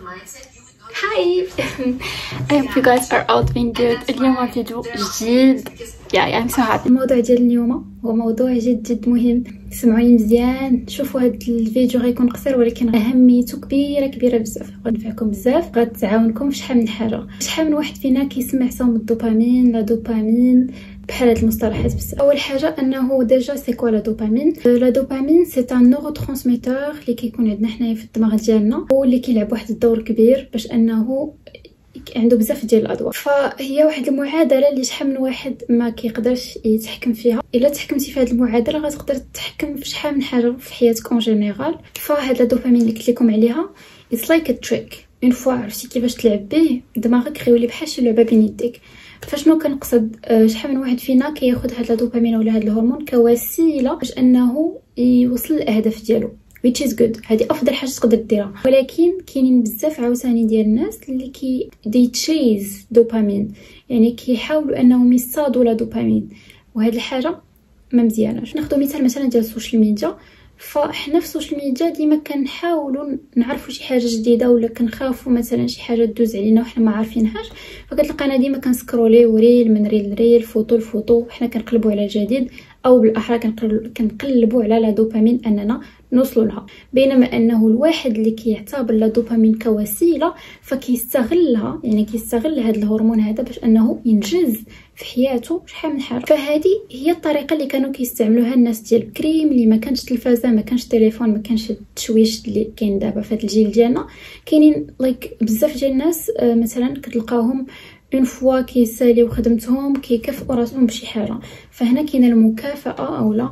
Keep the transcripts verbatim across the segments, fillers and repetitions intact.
Hi. I hope you guys are all doing good. اليوم فيديو جديد. Yeah, I'm so happy. الموضوع ديال اليوم هو موضوع جد جد مهم. سمعوني مزيان، شوفوا هذا الفيديو غيكون قصير ولكن اهميته كبيره كبيره بزاف، غنفعكم بزاف، غتعاونكم في شحال من حاجه. شحال من واحد فينا كيسمع صوم الدوبامين، لا دوبامين بحال هاد المصطلحات بزاف. اول حاجه انه ديجا سي كوا لا دوبامين. لا دوبامين سي ان نورو ترانسميتور اللي كيكون عندنا حنايا في الدماغ ديالنا، واللي كيلعب واحد الدور كبير باش انه عنده بزاف ديال الادوار. فهي واحد المعادله اللي شحال من واحد ما كيقدرش يتحكم فيها. الا تحكمتي في هذه المعادله غتقدر تتحكم في شحال من حاجه في حياتك اون جينيرال. فهاد لا دوبامين اللي قلت لكم عليها اتس لايك ا تريك، اون فوا عرفتي كيفاش تلعب به دماغك غيولي بحال شي لعبه بين يديك. فشنو كنقصد؟ أه شحال من واحد فينا كياخذ هاد لا دوبامين ولا هاد الهرمون كوسيله باش انه يوصل للاهداف ديالو which is good. هذه افضل حاجه تقدر ديرها، ولكن كاينين بزاف عاوتاني ديال الناس اللي كي دي تشيز دوبامين، يعني كيحاولوا انهم يصادوا لا دوبامين، وهاد الحاجه ما مزياناش. ناخذ مثال مثلا ديال السوشيال ميديا. فاحنا في السوشيال ميديا ديما كنحاولوا نعرفوا شي حاجه جديده، ولا كنخافوا مثلا شي حاجه دوز علينا وحنا ما عارفينهاش، فكتلقانا ديما كنسكروليو ريل من ريل لريل، فوتو لفوتو، حنا كنقلبوا على الجديد، او بالاحرى كنقلبوا على لا دوبامين اننا نوصلوا لها. بينما انه الواحد اللي كيعتبر لا دوبامين كوسيله فكيستغلها، يعني كيستغل هذا الهرمون هذا باش انه ينجز في حياته شحال من حاجه. فهذه هي الطريقه اللي كانوا كيستعملوها الناس ديال بكري، ملي ما كانش تلفازه، ما كانش تليفون، ما كانش التشويش اللي كاين دابا في هذا الجيل ديالنا. كاينين لايك like بزاف ديال الناس آه مثلا كتلقاهم اون فوا كيساليو خدمتهم كيكافئوا راسهم بشي حاجه. فهنا كاينه المكافاه اولا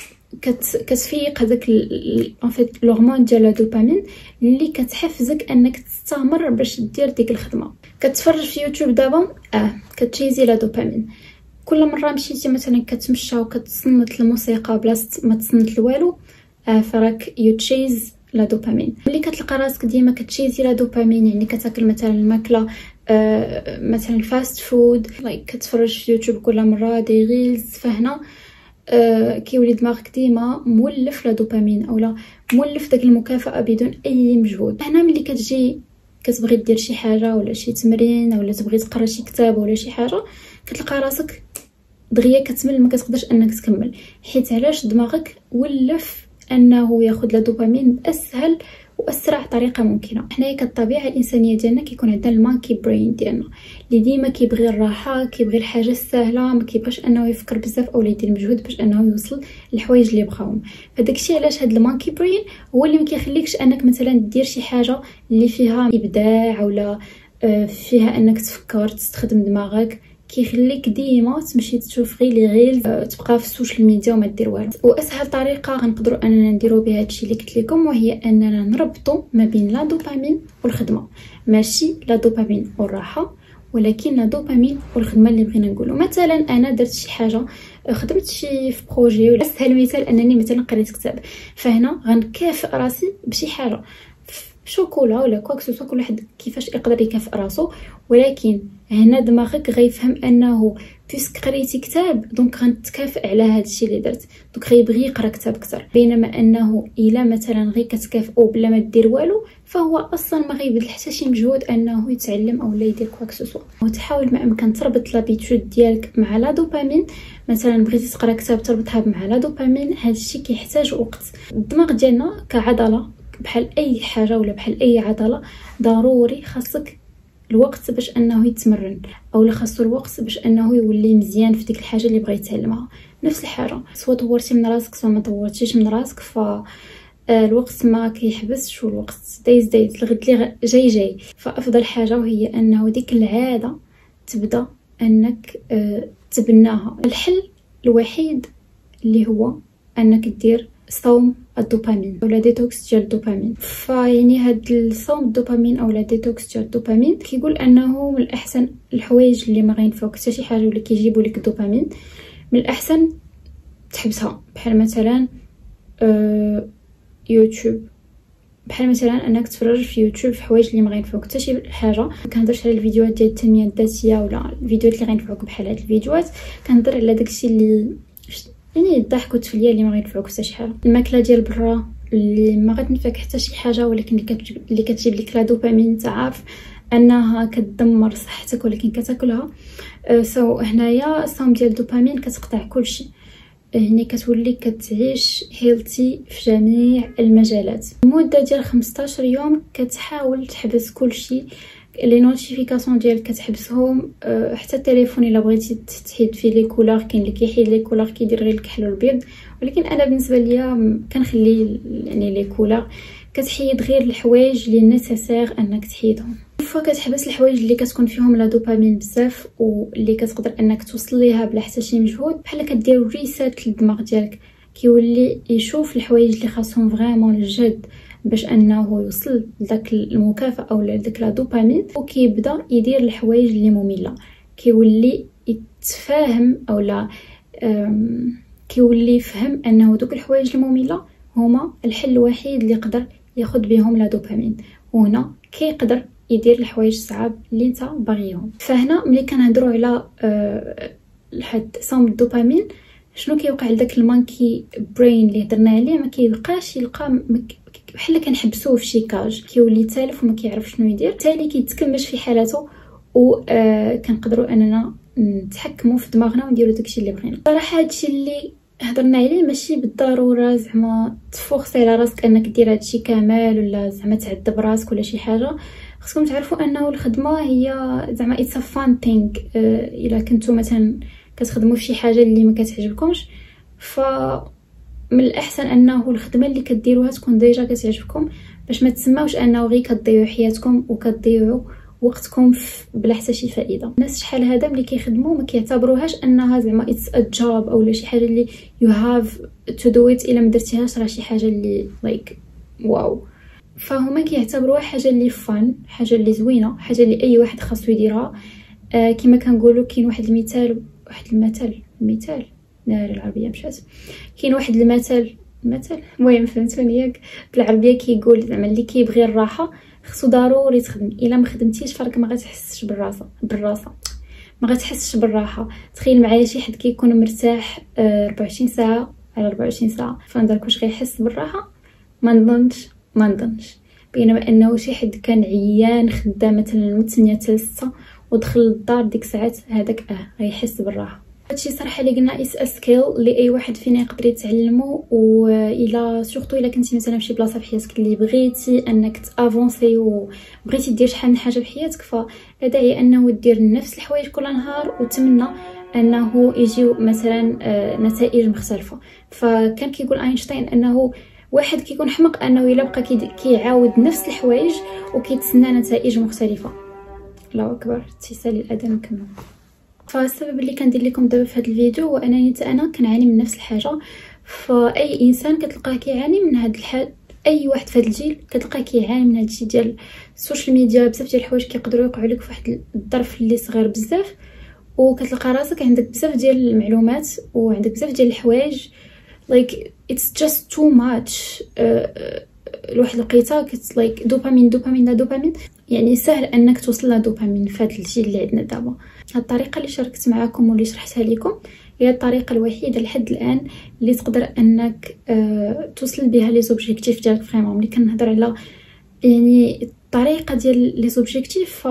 كت كتفيق هذاك ان فيت الهرمون ديال الدوبامين اللي كتحفزك انك تستمر باش دير ديك الخدمه. كتفرج في يوتيوب دابا اه كتشيزي لا دوبامين. كل مره مشيتي مثلا كتمشى وكتصنت الموسيقى بلاصه ما تصنت لوالو، اه فراك يو تشيز لا دوبامين. ملي كتلقى راسك ديما كتشيزي لا دوبامين، يعني كتاكل مثلا الماكله آه مثلا الفاست فود، لايك كتفرج في يوتيوب كل مره دي ريلز، فهنا آه كيولي دماغك ديما مولف لا دوبامين اولا مولف داك المكافاه بدون اي مجهود. هنا ملي كتجي كتبغي دير شي حاجه ولا شي تمرين ولا تبغي تقرا شي كتاب ولا شي حاجه، كتلقى راسك دغيا كتمل، ما كتقدرش انك تكمل، حيت علاش دماغك ولف انه ياخذ لا دوبامين باسهل واسرع طريقه ممكنه. حنايا كالطبيعه الانسانيه ديالنا كيكون عندنا المانكي برين ديالنا اللي ديما كيبغي الراحه، كيبغي الحاجه السهله، ما كيبغيش انه يفكر بزاف اولا يدير مجهود باش انه يوصل للحوايج اللي بغاهم. فداك الشيء علاش هاد المانكي برين هو اللي ما كيخليكش انك مثلا دير شي حاجه اللي فيها ابداع ولا فيها انك تفكر تستخدم دماغك، كيخليك ديما تمشي تشوف غير لي غيل، تبقى في السوشيال ميديا وما دير والو. واسهل طريقه غنقدروا اننا نديرو بها هادشي اللي قلت لكم وهي اننا نربطوا ما بين لا دوبامين والخدمه، ماشي لا دوبامين والراحه، ولكن لا دوبامين والخدمه اللي بغينا نقولوا. مثلا انا درت شي حاجه، خدمت شي في بروجي، ولا اسهل مثال انني مثلا قريت كتاب، فهنا غنكافئ راسي بشي حاجه شوكولا ولا كواك سوسو، كل واحد كيفاش يقدر يكافئ راسو. ولكن هنا دماغك غيفهم انه بيسك قريتي كتاب دونك غنتكافئ على هذا الشيء اللي درت، دونك غيبغي يقرا كتاب اكثر. بينما انه الا مثلا غير كتكافئو بلا ما دير والو، فهو اصلا ما غيبذل حتى شي مجهود انه يتعلم اولا يدير كواك سوسو. وتحاول ما امكن تربط لابيتود ديالك مع لا دوبامين. مثلا بغيتي تقرا كتاب تربطها مع لا دوبامين، هذا الشيء كيحتاج وقت. الدماغ ديالنا كعضله بحال اي حاجه ولا بحال اي عضله، ضروري خاصك الوقت باش انه يتمرن، او خاصو الوقت باش انه يولي مزيان في ديك الحاجه اللي بغى يتعلمها. نفس الحاجه سواء طورتي من راسك سواء ما طورتيش من راسك، ف الوقت ما كيحبسش، والوقت دايز دايز الغد اللي جاي جاي. فافضل حاجه وهي انه ديك العاده تبدا انك تبناها. الحل الوحيد اللي هو انك دير صوم الدوبامين ولا ديتوكس ديال الدوبامين. فيعني هاد الصوم الدوبامين اولا ديتوكس ديال الدوبامين كيقول انه من الاحسن الحوايج اللي ما غينفعوك حتى شي حاجه ولا كيجيبوا لك الدوبامين، من الاحسن تحبسها. بحال مثلا آه يوتيوب، بحال مثلا انك تفرج في يوتيوب في حوايج اللي ما غينفعوك حتى شي حاجه. كنهضرش على الفيديوهات ديال التنميه الذاتيه ولا الفيديوهات اللي غينفعوك بحال هاد الفيديوهات، كنهضر على داكشي اللي يعني الضحك والتفليه اللي ما غينفعوك حتى شي حاجه. الماكله ديال برا اللي ما غتنفعك حتى شي حاجه، ولكن اللي كتجيب اللي كتجيب لك لا دوبامين. انت عارف انها كتدمر صحتك ولكن كتاكلها. سو so, هنايا الصوم ديال الدوبامين كتقطع كلشي، يعني كتولي كتعيش هيلثي في جميع المجالات. المده ديال خمسطاش يوم كتحاول تحبس كلشي، لي نوتيفيكاسيون ديالك كتحبسهم، حتى التليفون الا بغيتي تحيد فيه لي كولور كاين اللي كيحيد لي كولور كيدير غير الكحل والبيض، ولكن انا بالنسبه ليا كنخلي يعني لي كولور. كتحيد غير الحوايج اللي نيسيسير انك تحيدهم. فوا كتحبس الحوايج اللي كتكون فيهم لا دوبامين بزاف واللي كتقدر انك توصل ليها بلا حتى شي مجهود، بحال كدير ريسيت للدماغ ديالك، كيولي يشوف الحوايج اللي خاصهم فريمون الجد باش انه يوصل لذاك المكافاه او لذاك لا دوبامين، وكيبدا يدير الحوايج اللي ممله. كيولي يتفاهم او لا كيولي يفهم انه دوك الحوايج الممله هما الحل الوحيد اللي يقدر ياخذ بهم لا دوبامين، وهنا كيقدر يدير الحوايج الصعاب اللي انت باغيهم. فهنا ملي كنهضروا على أه لحد صوم الدوبامين، شنو كيوقع لذاك المانكي برين اللي هضرنا عليه؟ ما كيبقاش يلقى بحال كنحبسوه في شي كاج، كيولي تالف وما كيعرف شنو يدير، بالتالي كيتكمش في حالته، و أه كنقدروا اننا نتحكموا في دماغنا ونديروا داكشي اللي بغينا. صراحه هادشي اللي هضرنا عليه ماشي بالضروره زعما تفوخسي على راسك انك دير هادشي كامل، ولا زعما تعذب راسك ولا شي حاجه. خصكم تعرفوا انه الخدمه هي زعما اتس ا فان ثينغ. الا كنتو مثلا كتخدموا في شي حاجه اللي ما كتعجبكمش، ف من الاحسن انه الخدمه اللي كديروها تكون ديجا كتعجبكم، باش ما تسماوش انه غير كتضيعوا حياتكم وكتضيعوا وقتكم بلا حتى شي فائده. الناس شحال هذا ملي كيخدموا ما كيعتبروهاش انها زعما اتس ا جوب او شي حاجه اللي يو هاف تو دو ات، الا ما درتيهاش راه شي حاجه اللي لايك like, واو. فهما كيعتبروها حاجه اللي فن، حاجه اللي زوينه، حاجه اللي اي واحد خاصو يديرها. آه كما كنقولوا كاين واحد المثال واحد المثل مثال لا العربيه مشات كاين واحد المثل مثل المهم فهمتوني ياك، بالعربيه كيقول زعما اللي كيبغي الراحه خصو ضروري تخدم، الا ما خدمتيش فراك ما غتحسش بالراسه بالراسه ما غتحسش بالراحه. تخيل معايا شي حد كيكون مرتاح أربعة وعشرين ساعه على أربعة وعشرين ساعه، فنظرك واش غيحس بالراحه؟ ما نظنش ما نظنش. بينما انه شي حد كان عيان خدام مثلا من ثمانية حتى ستة ودخل للدار ديك ساعات، هذاك اه غيحس بالراحه. هادشي صراحه اللي قلنا اس سكيل اللي اي واحد فينا يقدر يتعلمه، والا سورتو الا كنتي مثلا في شي بلاصه في حياتك اللي بغيتي انك تافونسي وبغيتي دير شحال من حاجه في حياتك، فلا داعي انه دير نفس الحوايج كل نهار وتمنى انه يجيو مثلا نتائج مختلفه. فكان كيقول اينشتاين انه واحد كيكون حمق انه الا بقى كيعاود نفس الحوايج وكيتسنى نتائج مختلفه. الله اكبر، اتصال الاذان كمل. فالسبب اللي كندير لكم دابا في هذا الفيديو هو انني حتى انا كنعاني من نفس الحاجه. فاي انسان كتلقاه كيعاني من هذا الحال، اي واحد في هذا الجيل كتلقاه كيعاني من هذا الشيء ديال السوشيال ميديا. بزاف ديال الحوايج كيقدروا يوقعوا لك في واحد الظرف اللي صغير بزاف، وكتلقى راسك عندك بزاف ديال المعلومات وعندك بزاف ديال الحوايج like it's just too much. الواحد لقيتها كت لايك دوبامين دوبامين لا دوبامين، يعني سهل انك توصل لها دوبامين في هذا الشيء اللي عندنا دابا. هاد الطريقه اللي شاركت معكم واللي شرحتها لكم هي الطريقه الوحيده لحد الان اللي تقدر انك أه توصل بها لي زوبجيكتيف ديالك فريمون. ملي كنهضر على يعني الطريقه ديال لي زوبجيكتيف،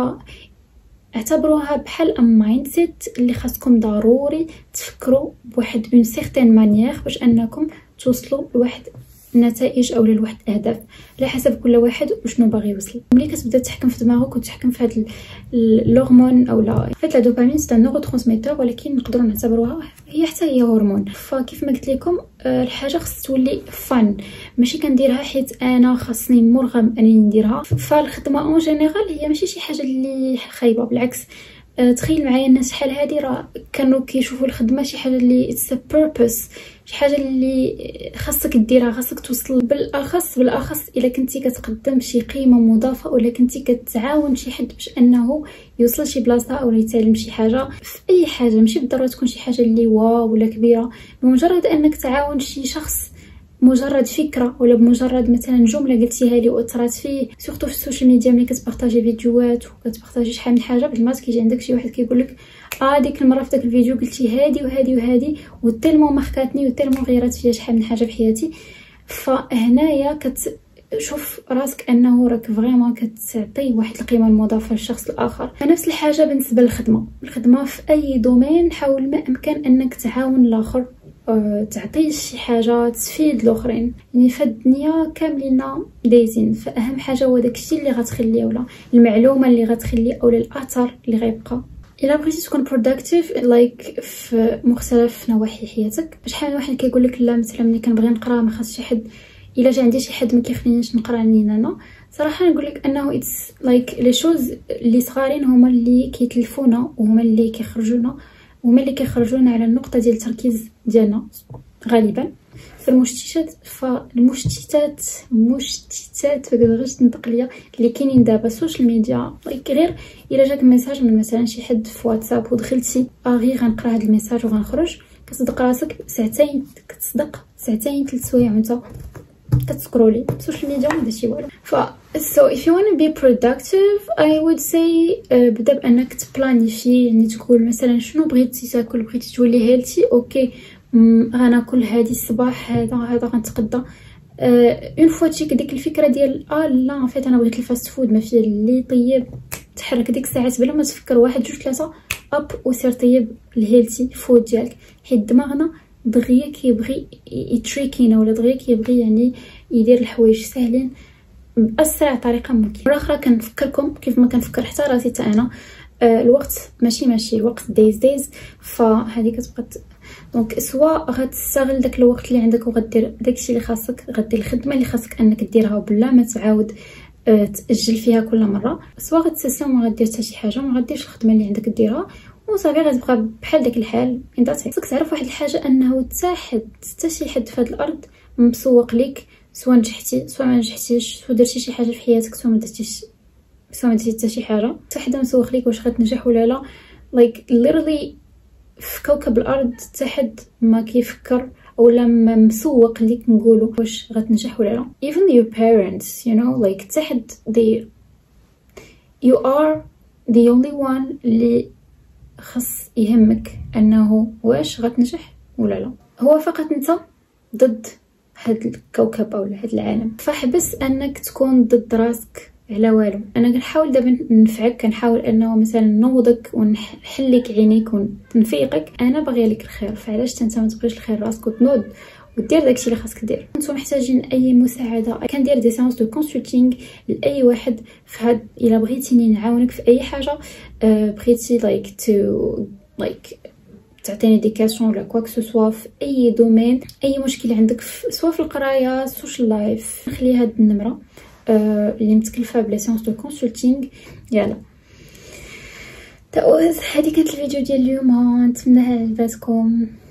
اعتبروها بحال ا مايند سيت اللي خاصكم ضروري تفكروا بواحد اون سيغتين مانيير باش انكم توصلوا لواحد النتائج او لواحد الاهداف على حسب كل واحد وشنو باغي يوصل. ملي كتبدا تحكم في دماغك وتحكم في هذا الهرمون او لا فات لا دوبامين سي نورو ترانسميتور، ولكن نقدروا نعتبروها هي حتى هي هرمون. فكيف ما قلت لكم الحاجه خص تولي فن، ماشي كنديرها حيت انا خاصني مرغم انني نديرها. فالخدمه اون جينيرال هي ماشي شي حاجه اللي خايبه، بالعكس. تخيل معايا الناس شحال هادي راه كانوا كيشوفوا الخدمه شي حاجه اللي اتس بيربوس، شي حاجه اللي خاصك ديرها، خاصك توصل. بالاخص بالاخص الا كنتي كتقدم شي قيمه مضافه ولا كنتي كتعاون شي حد باش انه يوصل شي بلاصه او يتعلم شي حاجه في اي حاجه. ماشي بالضروره تكون شي حاجه اللي واو ولا كبيره، بمجرد انك تعاون شي شخص، مجرد فكره ولا بمجرد مثلا جمله قلتيها لي واثرت فيه. سورتو في السوشيال ميديا ملي كتبارطاجي فيديوهات وكتبارطاجي شحال من حاجه، بالمات كيجي عندك شي واحد كيقول لك اه ديك المره في داك الفيديو قلتي هادي وهادي وهادي وتيلمون ماركاتني وتيلمون غيرت فيا شحال من حاجه في حياتي. فهنايا كت شوف راسك انه راك فريمون كتعطي واحد القيمه المضافه للشخص الاخر. نفس الحاجه بالنسبه للخدمه. الخدمه في اي دومين حاول ما امكن انك تعاون الاخر، أه، تعطي شي حاجه تفيد الاخرين. يعني في الدنيا كاملين دايزين، فاهم حاجه هو داكشي اللي غتخلي ولا المعلومه اللي غتخلي او الاثر اللي غيبقى. الا بغيتي تكون productive لايك في مختلف نواحي حياتك. شحال من واحد كيقول لك لا مثلا ملي كنبغي نقرا ما خاص شي حد، الا جا عندي شي حد ما كيخلينيش نقرا عنين انا. صراحه نقول لك انه اتس لايك لي شوز اللي صغارين هما اللي كيتلفونا وهما اللي كيخرجونا وهما اللي كيخرجونا على النقطه ديال التركيز ديالنا غالبا. فالمشتتات فالمشتتات مشتتات بغيت نطق ليا اللي كاينين دابا السوشيال ميديا. لايك غير الا جاك ميساج من مثلا شي حد في واتساب ودخلتي اه غير غنقرا هذا الميساج وغنخرج، كتصدق راسك ساعتين، كتصدق ساعتين ثلاث سوايع وانت كتسكرولي السوشيال ميديا وما دايرش والو. ف so if you want to be productive I would say uh, بدا بانك تبلانيفي. يعني تقول مثلا شنو بغيتي تاكل، بغيتي تولي هيلثي اوكي غناكل هذه الصباح، هذا هذا غنتغدى. اون فوا تشيك ديك الفكره ديال اه لا فيت انا بغيت الفاست فود ما فيه اللي طيب، تحرك ديك الساعات بلا ما تفكر واحد جوج ثلاثه اب وسير طيب الهيلثي فود ديالك. حيت دماغنا دغيا كيبغي يتريكينا ولا دغيا كيبغي يعني يدير الحوايج ساهلين باسرع طريقه ممكن. مره اخرى كنفكركم كيف ما كنفكر حتى راسي حتى انا، آه الوقت ماشي ماشي الوقت دايز دايز. فهذه كتبقى دونك سواء غتستغل داك الوقت اللي عندك وغدير داكشي اللي خاصك، غدير الخدمه اللي خاصك انك ديرها بلا ما تعاود آه تاجل فيها كل مره، سواء غتستسلم وما غدير حتى شي حاجه وما غديرش الخدمه اللي عندك ديرها وصافي غتبقى بحال داك الحال. انت خاصك تعرف واحد الحاجه انه حتى حد حتى شي حد في هذه الارض مسوق ليك، سواء نجحتي سواء ما نجحتيش، سواء درتي شي حاجه في حياتك سواء ما درتيش سواء ما درتي حتى شي حاجه، حتى حد مسوق ليك واش غتنجح ولا لا. لايك ليرلي في كوكب الارض حتى حد ما كيفكر اولا ما مسوق ليك نقولوا واش غتنجح ولا لا. even your parents you know like حتى حد they you are the only one اللي خص يهمك انه واش غتنجح ولا لا. هو فقط انت ضد هاد الكوكب او هاد العالم، فحبس انك تكون ضد راسك على والو. انا كنحاول دابا نفعك، كنحاول انه مثلا نوضك ونحلك عينيك ونفيقك. انا باغيه لك الخير، فعلاش انت ما تبغيش الخير راسك وتنوض ودير داكشي اللي خاصك دير. انتم محتاجين اي مساعده كندير دي سيونس دو كونسلتينغ لاي واحد في هاد. الا بغيتيني نعاونك في اي حاجه، أه بغيتي لايك تو لايك تعطيني دي كاسيون ولا كوا كو سوا في اي دومين، اي مشكل عندك سواء في القرايه السوشيال لايف، نخلي هاد النمره أه اللي متكلفه بلا سيونس دو كونسلتينغ. يلا تاوز هذه كانت الفيديو ديال اليوم، نتمنى عجبتكم.